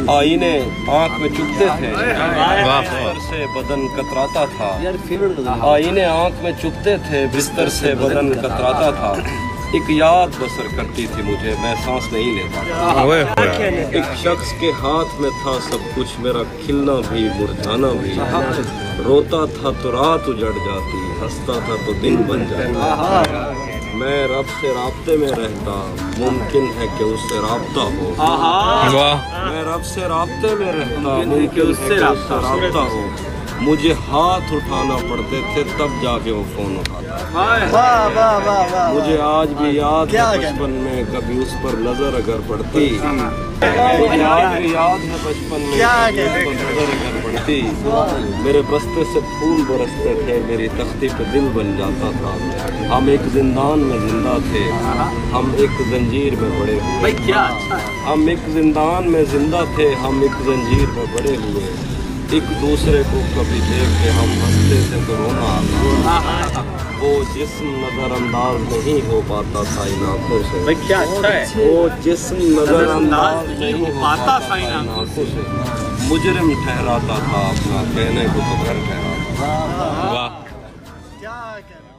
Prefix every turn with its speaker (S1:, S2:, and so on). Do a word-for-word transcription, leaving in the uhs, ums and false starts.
S1: आईने आंख में चुभते थे, बिस्तर से बदन कतराता था। आईने आंख में चुभते थे, बिस्तर से बदन कतराता था। एक याद बसर करती थी मुझे, मैं सांस नहीं लेता। एक शख्स के हाथ में था सब कुछ, मेरा खिलना भी मुरझाना भी। रोता था तो रात उजड़ जाती, हंसता था तो दिन बन जाता। मैं रब से राब्ते में रहता, मुमकिन है कि उससे राब्ता हो। मैं रब से राब्ते में रहता, मुमकिन उससे राब्ता हो। मुझे हाथ उठाना पड़ते थे तब जाके वो फोन उठाता।
S2: वाह वाह वाह वाह।
S1: मुझे आज भी याद है बचपन में कभी उस पर नजर अगर पड़ती। मुझे आज भी याद है बचपन में कभी उस पर नजर अगर पड़ती। मेरे बस्ते से फूल बरसते थे, मेरी तख्ती पे दिल बन जाता था। हम एक जिंदान में जिंदा थे, हम एक जंजीर में बड़े हुए। हम एक जिंदान में जिंदा थे, हम एक जंजीर में बड़े हुए। एक दूसरे को कभी देख के हम हंसते थे तो रोना आता। वो जिस्म नजरअंदाज नहीं हो पाता था इन आंखों से।
S2: क्या अच्छा है।
S1: वो जिस्म नजरअंदाज नहीं हो पाता था इन आंखों से। मुजरिम ठहराता था अपना, कहने को तो घर ठहराता।
S2: वाह क्या